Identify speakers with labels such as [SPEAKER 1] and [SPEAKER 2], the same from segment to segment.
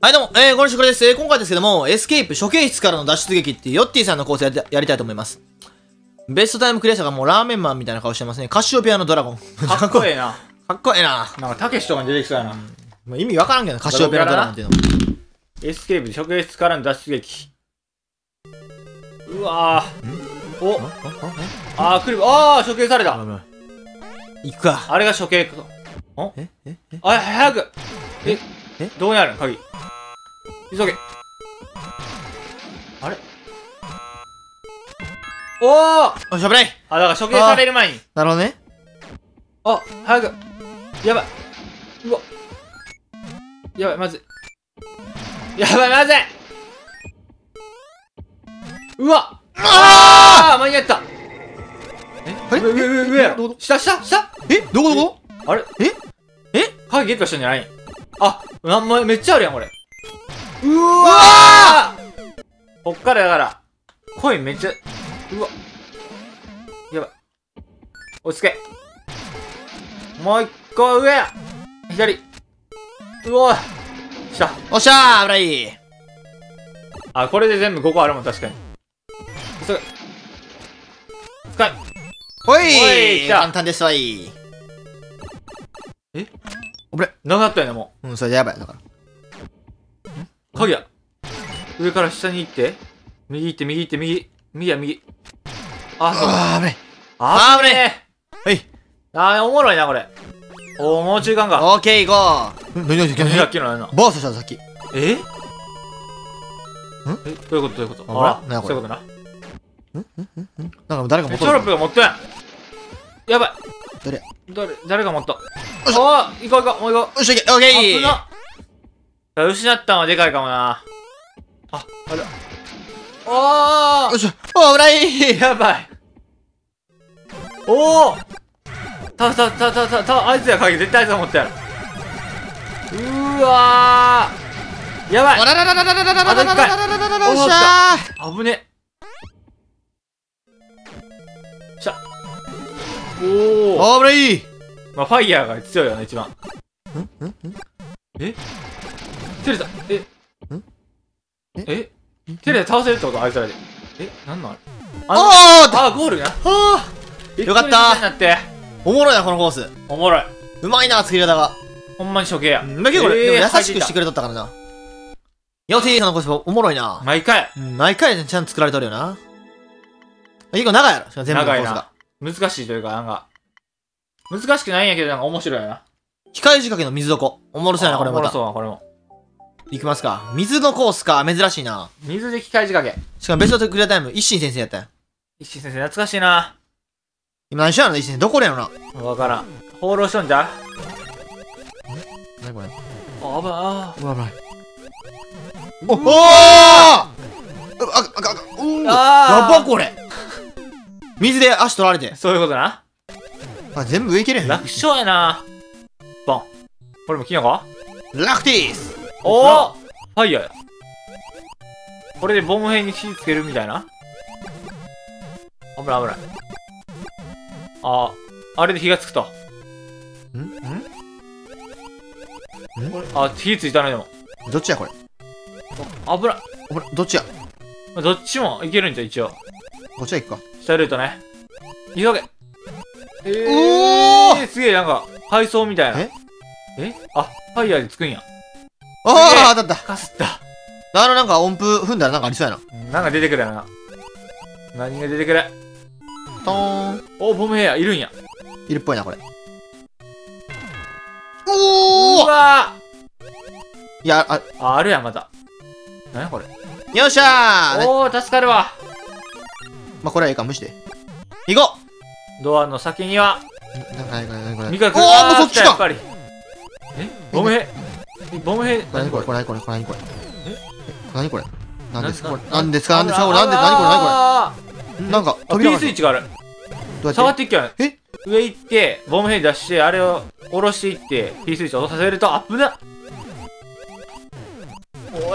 [SPEAKER 1] はいどうも、こんにちはです。今回ですけども、エスケープ処刑室からの脱出劇っていうヨッティさんのコースやりたいと思います。ベストタイムクリア者がもうラーメンマンみたいな顔してますね。カシオペアのドラゴン。
[SPEAKER 2] かっこええな。
[SPEAKER 1] かっこええな。
[SPEAKER 2] なんか、たけしとかに出てきそうやな。
[SPEAKER 1] もう意味わからんけど、カシオペアのドラゴンっていうの。
[SPEAKER 2] エスケープで処刑室からの脱出劇。うわぁ。おあー、来る。あー、処刑された。
[SPEAKER 1] 行くか。
[SPEAKER 2] あれが処刑か。んあ、早く。どこにあるの鍵。急げ。あれおー
[SPEAKER 1] おしゃべれい。
[SPEAKER 2] あ、だから処刑される前に。
[SPEAKER 1] なるほどね。
[SPEAKER 2] あ、早く。やばい。うわ。やばい、まずい。やばい、まずい。うわあー間に合った。
[SPEAKER 1] あれ
[SPEAKER 2] 上やろ。下
[SPEAKER 1] どこ
[SPEAKER 2] あれ鍵ゲットしたんじゃない？あ、めっちゃあるやん、これ。うわーこっからだから、コインめっちゃ、うわ。やばい。落ち着け。もう一個上や。左。うわ下。
[SPEAKER 1] おっしゃー、危ない。
[SPEAKER 2] あ、これで全部5個あるもん、確かに。急げ。使い。
[SPEAKER 1] ほ
[SPEAKER 2] おい来た
[SPEAKER 1] い簡単ですわい。おぶれ。
[SPEAKER 2] なくなったよね、も
[SPEAKER 1] うん、それでやばい。だから。
[SPEAKER 2] う。鍵や。上から下に行って。右行って、右行って、右や、右。あ、そう。
[SPEAKER 1] あー、危ない。
[SPEAKER 2] あぶね
[SPEAKER 1] はい。
[SPEAKER 2] え。おもろいな、これ。もう中間が。
[SPEAKER 1] オーケー、行こう。何
[SPEAKER 2] さっきのやな。
[SPEAKER 1] バースしたさっき。
[SPEAKER 2] えどういうこと
[SPEAKER 1] あら
[SPEAKER 2] そういうことな。
[SPEAKER 1] なんか誰か持っとる。
[SPEAKER 2] チョロップが持ったやん。やばい。誰が持ったあ行こう、もう行こう。
[SPEAKER 1] よし、オーケー。
[SPEAKER 2] 危な。失ったのはでかいかもな。あれ。
[SPEAKER 1] よっしゃ。おー、危ない。
[SPEAKER 2] やばい。おおあいつや鍵絶対あいつが持ってやる。うーわーやばい。
[SPEAKER 1] おららららららららららららららら。よっしゃー。
[SPEAKER 2] 危ね。しゃ。おお。
[SPEAKER 1] おー、危ない。
[SPEAKER 2] まあ、ファイヤーが強いよね、一番。テレサ、テレサ倒せるってことあいつらで。なんなんゴールな。
[SPEAKER 1] よかった。
[SPEAKER 2] なって。
[SPEAKER 1] おもろいな、このコース。
[SPEAKER 2] おもろい。
[SPEAKER 1] うまいな、作り方が。
[SPEAKER 2] ほんまに処刑や。
[SPEAKER 1] だけどこれ、でも優しくしてくれとったからな。ヨティさんのコースおもろいな。
[SPEAKER 2] 毎回。
[SPEAKER 1] 毎回ちゃんと作られとるよな。結構長いやろ、全部のコースが。
[SPEAKER 2] 難しいというか、なんか、難しくないんやけど、なんか面白いよな。
[SPEAKER 1] 機械仕掛けの水床。おもろそうやな、これまた。
[SPEAKER 2] おもろそうな、これも。
[SPEAKER 1] いきますか。水のコースか、珍しいな。
[SPEAKER 2] 水で機械仕掛け。
[SPEAKER 1] しかもベストクリアタイム、一心先生やったよ。
[SPEAKER 2] 一心先生、懐かしいな。
[SPEAKER 1] 今何しような、一心先生。どこでやろな。
[SPEAKER 2] わからん。放浪しとんじゃ
[SPEAKER 1] 何これ。
[SPEAKER 2] 危ない。
[SPEAKER 1] 危ない。おおやばこれ。水で足取られて。
[SPEAKER 2] そういうことな。
[SPEAKER 1] あ、全部上いけるやん。
[SPEAKER 2] 楽勝やな。ボン。これもキノコ
[SPEAKER 1] ラクティース。
[SPEAKER 2] おおファイヤーや。これでボム兵に火つけるみたいな。危ない。あれで火がつくと。火ついたね、でも。
[SPEAKER 1] どっちやこれ。
[SPEAKER 2] 危ない。
[SPEAKER 1] どっちや。
[SPEAKER 2] どっちもいけるんじゃ、一応。
[SPEAKER 1] こっちは行くか。
[SPEAKER 2] 下ルートね。急げ。すげえ、なんか、配送みたいな。ファイヤーでつくんや。
[SPEAKER 1] 当たった。
[SPEAKER 2] かすった。
[SPEAKER 1] なんか音符踏んだらなんかありそうやな。
[SPEAKER 2] なんか出てくるやな。何が出てくる
[SPEAKER 1] トーン。
[SPEAKER 2] お、ボムヘア、いるんや。
[SPEAKER 1] いるっぽいな、これ。
[SPEAKER 2] うわ
[SPEAKER 1] いや、
[SPEAKER 2] あるやん、また。何やこれ。
[SPEAKER 1] よっしゃー。
[SPEAKER 2] おー、助かるわ。
[SPEAKER 1] まあ、これはいいか、無視で。行こ
[SPEAKER 2] ドアの先には、
[SPEAKER 1] う。
[SPEAKER 2] ミカク。
[SPEAKER 1] おー、もうそっちか。
[SPEAKER 2] やっぱり。ボムヘ。
[SPEAKER 1] 何これ。何これ。何ですかこれ。何ですか
[SPEAKER 2] 何これ。
[SPEAKER 1] なんか、
[SPEAKER 2] 飛びスイッチがある。触っていっけよ。
[SPEAKER 1] え
[SPEAKER 2] 上行って、ボムヘ出して、あれを下ろしていって、P スイッチを落とさせると、アップだ。おい。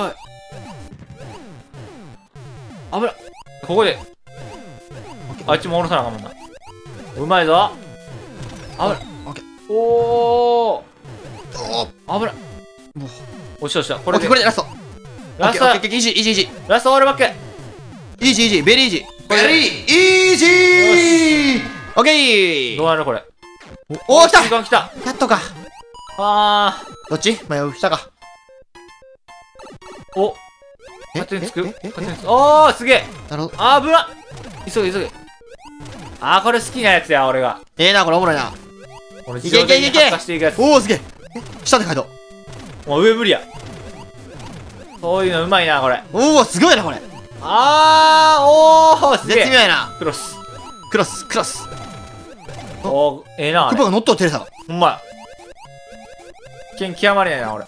[SPEAKER 2] 危ない。ここで、あっちも下ろさなあかんもんな。うまいぞ。危ない。おー。危ない。 押し押した。こ
[SPEAKER 1] オッケー、
[SPEAKER 2] れで。
[SPEAKER 1] これでラスト。
[SPEAKER 2] ラスト
[SPEAKER 1] オッケー、オッケー、イージー、イージー、イージー。
[SPEAKER 2] ラストオールバック。
[SPEAKER 1] イージー、イージー、ベリーイージー。ベリーイージー。オッケー。
[SPEAKER 2] どうなるこれ。
[SPEAKER 1] おー、来た。
[SPEAKER 2] 時間来た。
[SPEAKER 1] やっとか。どっち迷う、下か。
[SPEAKER 2] お、
[SPEAKER 1] え
[SPEAKER 2] 勝手につく
[SPEAKER 1] ええ
[SPEAKER 2] 勝手につく。おー、すげえ。
[SPEAKER 1] なるほど。
[SPEAKER 2] あー、危な。急げ急げ。これ好きなやつや、俺が。
[SPEAKER 1] な、これおもろいな。
[SPEAKER 2] 俺
[SPEAKER 1] いけいけいけいけ
[SPEAKER 2] 発火していくやつ。
[SPEAKER 1] おー、すげえ。下で書いと。
[SPEAKER 2] もう上無理や。そういうのうまいな、これ。
[SPEAKER 1] おー、すごいな、これ。
[SPEAKER 2] おー、すげえ。
[SPEAKER 1] 絶妙やな。
[SPEAKER 2] クロス。
[SPEAKER 1] クロス、クロス。
[SPEAKER 2] おー、ええな、あれ。
[SPEAKER 1] クボが乗っとるテレサが。
[SPEAKER 2] ほんまや。危険極まりないな、俺。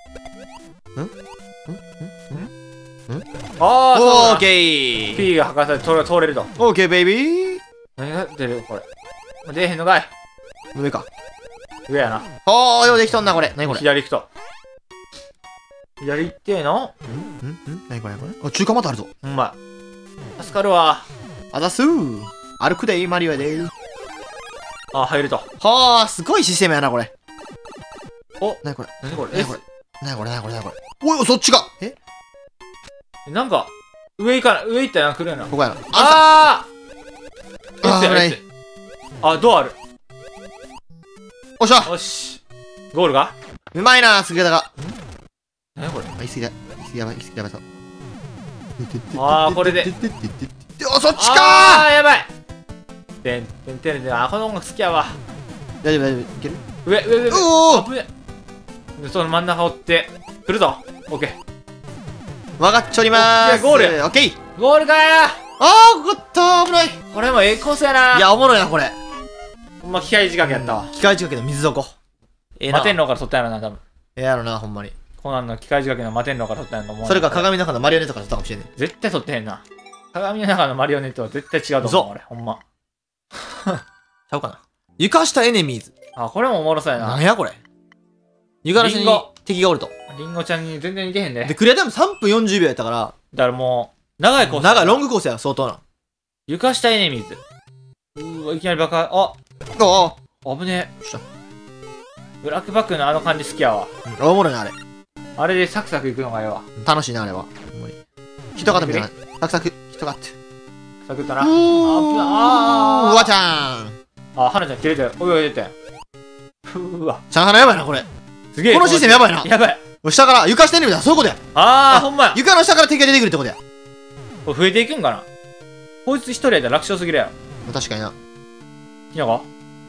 [SPEAKER 2] あー、そう
[SPEAKER 1] オー
[SPEAKER 2] だ。
[SPEAKER 1] ケー。
[SPEAKER 2] P が破壊されて通れると。
[SPEAKER 1] オーケー、ベイビー。
[SPEAKER 2] 何が出るこれ。出えへんのかい。
[SPEAKER 1] 上か。
[SPEAKER 2] 上やな。
[SPEAKER 1] おー、ようできとんな、これ。なにこれ。
[SPEAKER 2] 左行くと。左行ってえの
[SPEAKER 1] なにこれ、これ。あ、中華またあるぞ。
[SPEAKER 2] ほんまや。助かるわ。
[SPEAKER 1] あざすー。歩くでい、マリオやで。
[SPEAKER 2] 入ると。
[SPEAKER 1] はあ、すごいシステムやな、これ。
[SPEAKER 2] お、
[SPEAKER 1] なにこれ。
[SPEAKER 2] 何これ。
[SPEAKER 1] なにこれ。なにこれ、なにこれ、なにこれ。おい、そっちか。
[SPEAKER 2] なんか、上行ったら来るやな。
[SPEAKER 1] ここやな。
[SPEAKER 2] あー
[SPEAKER 1] あー、危ない。
[SPEAKER 2] ドアある。
[SPEAKER 1] おっしゃ。
[SPEAKER 2] よし。ゴールが
[SPEAKER 1] うまいな、すげえだが。
[SPEAKER 2] 何これ。
[SPEAKER 1] あ、いすぎだ。いすぎやばい、いすぎやばいそう。
[SPEAKER 2] これで。
[SPEAKER 1] お、そっちか
[SPEAKER 2] やばい。てんてんてんてん。この音楽好きやわ。
[SPEAKER 1] 大丈夫、大丈夫。いける
[SPEAKER 2] 上。
[SPEAKER 1] おー、
[SPEAKER 2] 危ねえ。で、その真ん中追って、来るぞ。オッケー。
[SPEAKER 1] わかっちょりまーす。
[SPEAKER 2] ゴール
[SPEAKER 1] オッケー。
[SPEAKER 2] ゴールかー。
[SPEAKER 1] ここった危ない。
[SPEAKER 2] これもええコースやな。
[SPEAKER 1] いや、おもろいな、これ。
[SPEAKER 2] ほんま機械仕掛けやったわ。
[SPEAKER 1] 機械仕掛けの水底。
[SPEAKER 2] 摩天楼から撮ったやろな、多分。
[SPEAKER 1] やろな、ほんまに。
[SPEAKER 2] コナンの機械仕掛けの摩天楼から撮ったんやと思う。
[SPEAKER 1] それか鏡の中のマリオネットから撮ったかもしれない。
[SPEAKER 2] 絶対撮ってへんな。鏡の中のマリオネットは絶対違うと思う、俺。ほんま。
[SPEAKER 1] ちゃうかな。床下エネミーズ。
[SPEAKER 2] これもおもろそうやな。
[SPEAKER 1] なんやこれ。床の下に敵がおると。
[SPEAKER 2] リンゴちゃんに全然似てへんで。
[SPEAKER 1] で、クリアタイム3分40秒やったから、
[SPEAKER 2] だからもう、長いコース。
[SPEAKER 1] 長いロングコースや、相当な。
[SPEAKER 2] 床下エネミーズ。いきなり爆破。危ねえ。
[SPEAKER 1] した
[SPEAKER 2] ブラックバックのあの感じ好きやわ。
[SPEAKER 1] おもろいな、あれ。
[SPEAKER 2] あれでサクサクいくのがええわ。
[SPEAKER 1] 楽しいな、あれは。ほんまに。人型みたいな。サクサク、人型。
[SPEAKER 2] サクッとな。
[SPEAKER 1] うわちゃん。
[SPEAKER 2] 花ちゃん切れてる。泳いでて。うわ。
[SPEAKER 1] ちゃんはなやばいな、これ。
[SPEAKER 2] すげえ。
[SPEAKER 1] このシステムやばいな。
[SPEAKER 2] やばい。
[SPEAKER 1] 下から床下エネミーだ、そういうことや。
[SPEAKER 2] ほんまや。
[SPEAKER 1] 床の下から敵が出てくるってことや。
[SPEAKER 2] これ増えていくんかな。こいつ一人やったら楽勝すぎるやろ。
[SPEAKER 1] 確かにな。
[SPEAKER 2] キノコ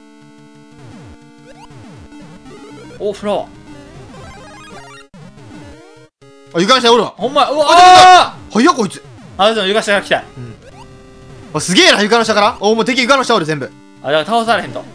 [SPEAKER 2] お、フラワー。
[SPEAKER 1] 床の下おるわ。
[SPEAKER 2] ほんまや。うわ
[SPEAKER 1] 早っ、こいつ。
[SPEAKER 2] でも床下から来たい。
[SPEAKER 1] すげえな、床の下から。もう敵床の下おる、全部。
[SPEAKER 2] だから倒されへんと。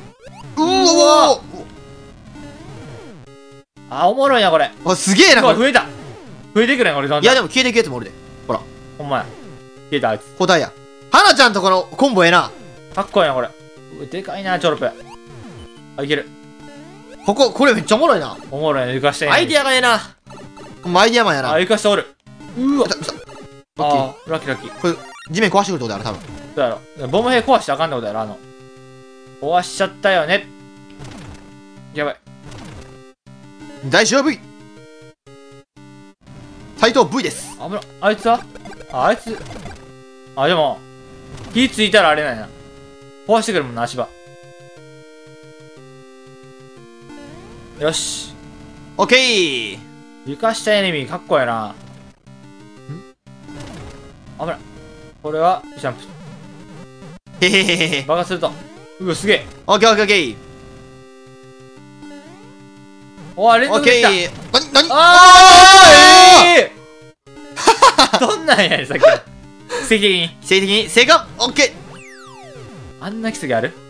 [SPEAKER 2] おもろいな、これ。
[SPEAKER 1] すげえな、これ。
[SPEAKER 2] 増えた。増えてくれん、これ。
[SPEAKER 1] いや、でも消えていくやつもおるで。ほら。
[SPEAKER 2] ほんまや。消えた、あいつ。
[SPEAKER 1] 交代や。花ちゃんとこのコンボええな。
[SPEAKER 2] かっこいいな、これ。でかいな、チョロプ。いける。
[SPEAKER 1] これめっちゃおもろいな。
[SPEAKER 2] おもろいな、床下に。
[SPEAKER 1] アイディアがええな。アイディアマンやな。
[SPEAKER 2] 床下おる。うわ。
[SPEAKER 1] ラッキ
[SPEAKER 2] ラッキーラッキー。
[SPEAKER 1] これ、地面壊してくるってことやろ、多分。
[SPEAKER 2] どうやろ。ボム兵壊しちゃあかんってことやろ、壊しちゃったよね。やばい。
[SPEAKER 1] 大丈夫。斎藤 V です。
[SPEAKER 2] 危な。あいつはあいつ。でも、火ついたらあれなんや。壊してくるもんな、足場。よし。
[SPEAKER 1] オッケー。
[SPEAKER 2] 床下エネミーかっこええな。危ない。これは、ジャンプ。
[SPEAKER 1] へへへへ。
[SPEAKER 2] 爆発すると。うわ、すげえ。
[SPEAKER 1] オッケーオッケーオッケー。
[SPEAKER 2] 連
[SPEAKER 1] オッ
[SPEAKER 2] 続できた。
[SPEAKER 1] ケー。なに
[SPEAKER 2] どんなんやねん、さっきの。奇跡的に。
[SPEAKER 1] 奇跡的に正解。オッケ
[SPEAKER 2] あんな奇跡ある？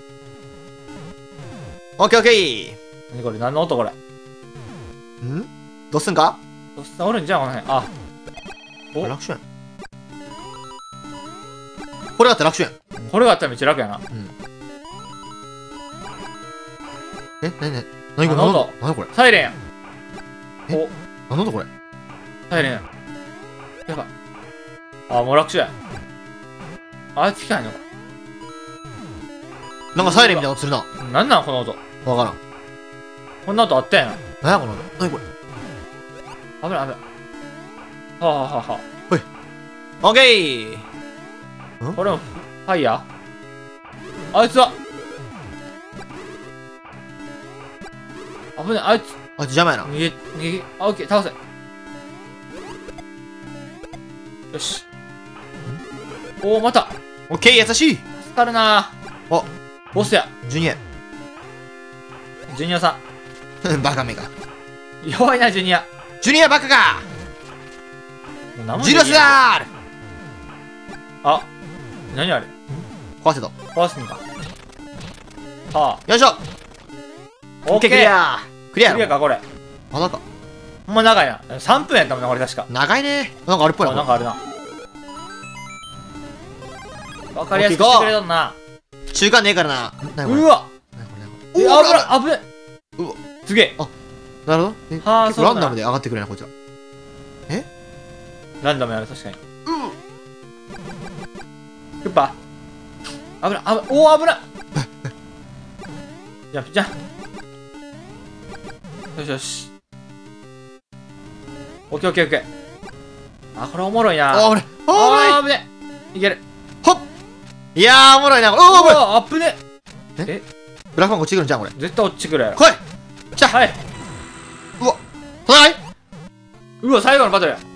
[SPEAKER 1] ー。オッケーオッケー。
[SPEAKER 2] 何これ、何の音これ。
[SPEAKER 1] どうすんか？
[SPEAKER 2] おっさんおるんじゃん、この辺。お、
[SPEAKER 1] 楽勝やん。これだったら楽勝やん。
[SPEAKER 2] これがあったらめっちゃ楽やな。
[SPEAKER 1] なにこれ？何これ？
[SPEAKER 2] サイレンや。
[SPEAKER 1] 何だこれ？
[SPEAKER 2] サイレンや。やばい。もう楽勝や。あいつ聞かないのか。
[SPEAKER 1] なんかサイレンみたいな音するな。
[SPEAKER 2] なんなんこの音。
[SPEAKER 1] わからん。
[SPEAKER 2] こんな音あったやん。
[SPEAKER 1] 何やこの音。何これ？
[SPEAKER 2] 危ない危ない。はあはあはあは
[SPEAKER 1] オッケー。
[SPEAKER 2] あ。これも、ファイヤーあいつは危ない、あいつ。
[SPEAKER 1] あ、邪魔やな。
[SPEAKER 2] 逃げ、あ、オッケー、倒せ。よし。おお、また。
[SPEAKER 1] オッケー、優しい。
[SPEAKER 2] 助かるな
[SPEAKER 1] お、
[SPEAKER 2] ボスや。
[SPEAKER 1] ジュニア。
[SPEAKER 2] ジュニアさ
[SPEAKER 1] バカめか。
[SPEAKER 2] ん。弱いな、ジュニア。
[SPEAKER 1] ジュニアバカか。ジュラスだー。
[SPEAKER 2] あ、何あれ
[SPEAKER 1] 壊せと。
[SPEAKER 2] 壊すんか。は
[SPEAKER 1] よいしょ。
[SPEAKER 2] あ。オッケー。
[SPEAKER 1] クリア。クリアやろ。
[SPEAKER 2] クリアか、これ。
[SPEAKER 1] まだか。
[SPEAKER 2] ほんま長いな。3分やったもんな、これ確か。
[SPEAKER 1] 長いね。なんかあれっぽいな。
[SPEAKER 2] なんかあるな。わかりやすくしてくれとんな。
[SPEAKER 1] 中間ねえからな。
[SPEAKER 2] うわ
[SPEAKER 1] お
[SPEAKER 2] 危ない危ない。
[SPEAKER 1] うわ
[SPEAKER 2] すげえ。
[SPEAKER 1] なるほど。結
[SPEAKER 2] はあ
[SPEAKER 1] 構ランダムで上がってくるな、こいつら。
[SPEAKER 2] ランダムやる、確かに。クッパ危ない、おお、危ないじゃあ、よしよし。オッケーオッケーオッケー。あ、これおもろいな。
[SPEAKER 1] あ、俺。あ、
[SPEAKER 2] 危ねいける。
[SPEAKER 1] ほっ。いやー、おもろいな。おー、おもろい。
[SPEAKER 2] おアップね。
[SPEAKER 1] ブラックマンこっち来るんじゃん、これ。
[SPEAKER 2] 絶対落ちてくるやろ。
[SPEAKER 1] 来い。来た。
[SPEAKER 2] はい。
[SPEAKER 1] うわ。戦い。
[SPEAKER 2] うわ、最後のバトルや。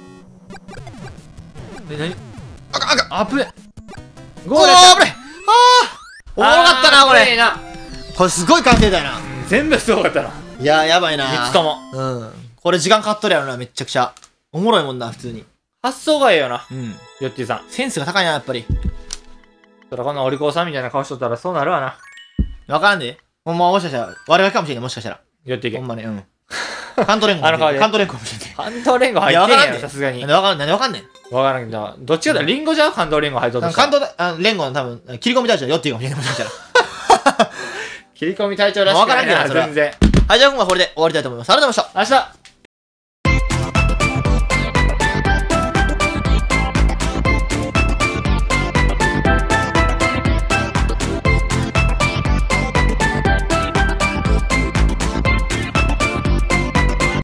[SPEAKER 2] 何
[SPEAKER 1] あかん、あかん。
[SPEAKER 2] アップね。
[SPEAKER 1] おー、危ない。あー。おもろかったな、これ。これすごい完成だよな。
[SPEAKER 2] 全部すごかったな。
[SPEAKER 1] いやー、やばいな。
[SPEAKER 2] 3つとも。
[SPEAKER 1] うん。これ時間かかっとるやろな、めっちゃくちゃ。おもろいもんな、普通に。
[SPEAKER 2] 発想がええよな、
[SPEAKER 1] うん。
[SPEAKER 2] ヨッティさん。
[SPEAKER 1] センスが高いな、やっぱり。
[SPEAKER 2] そらこんなお利口さんみたいな顔しとったらそうなるわな。
[SPEAKER 1] わからんで。ほんまもしかしたら、悪ガキかもしれんね、もしかしたら。
[SPEAKER 2] ヨッティけ。
[SPEAKER 1] ほんまに、うん。関東連合。
[SPEAKER 2] あの顔で
[SPEAKER 1] 関東連合かもしれんね。
[SPEAKER 2] 関東連合入ってんやろ、さすがに。
[SPEAKER 1] なんでわかんなんでわかんねん。
[SPEAKER 2] わからんけど、どっちかだリンゴじゃ関東連合入っとった
[SPEAKER 1] 関東連合の多分、切り込み隊長よっていうかもしれない、もしかしたら。
[SPEAKER 2] 切り込み隊長らしくないな、
[SPEAKER 1] わからんけどそれは
[SPEAKER 2] 全然。
[SPEAKER 1] はい、じゃあ今回はこれで終わりたいと思います。ありがとうございました。
[SPEAKER 2] 明日